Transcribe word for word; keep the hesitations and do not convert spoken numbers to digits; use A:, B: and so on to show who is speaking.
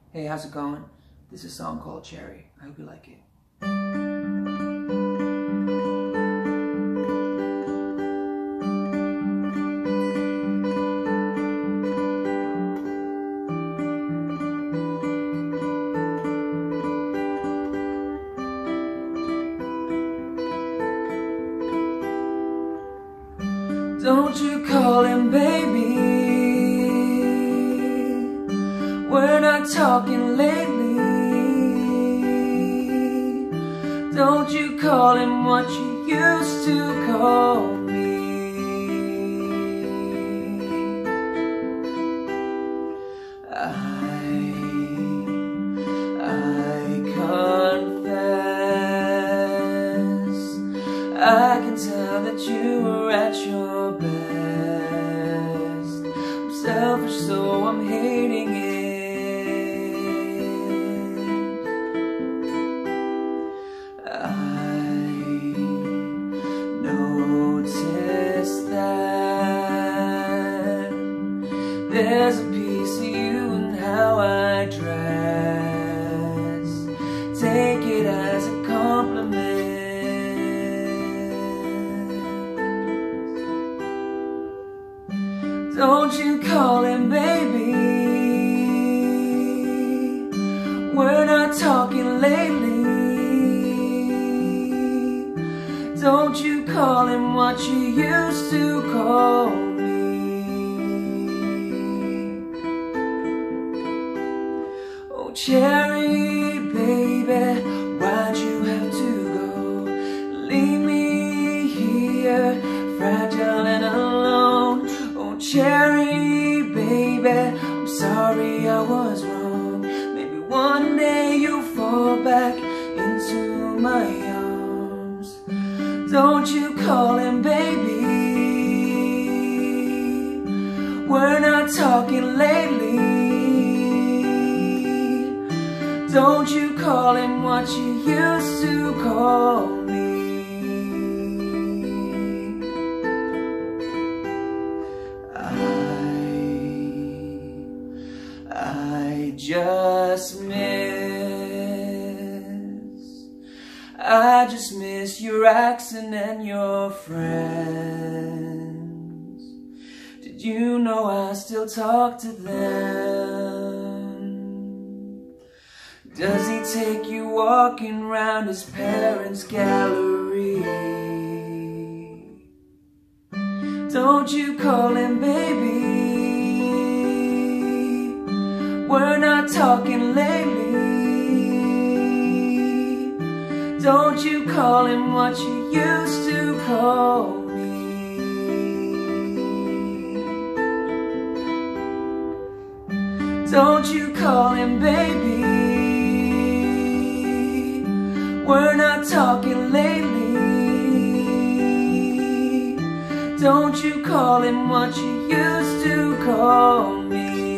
A: Hey, how's it going? This is a song called Cherry. I hope you like it. Don't you call him baby, we're not talking lately. Don't you call him what you used to call me. I, I confess, I can tell that you were at your best. I'm selfish, so I'm hating it. I noticed that there's a piece of you in how I dress. Take it as a compliment. Don't you call him baby, we're not talking lately. Don't you call him what you used to call me. Oh Cherry baby, why'd you have to go? Leave me here, fragile and alone. Oh Cherry baby, I'm sorry I was wrong. Maybe one day you'll fall back into my arms. Don't you call him baby, we're not talking lately. Don't you call him what you used to call me. I just miss, I just miss your accent and your friends. Did you know I still talk to them? Does he take you walking round his parents' gallery? Don't you call him baby, we're not talking lately. Don't you call him what you used to call me. Don't you call him baby, we're not talking lately. Don't you call him what you used to call me.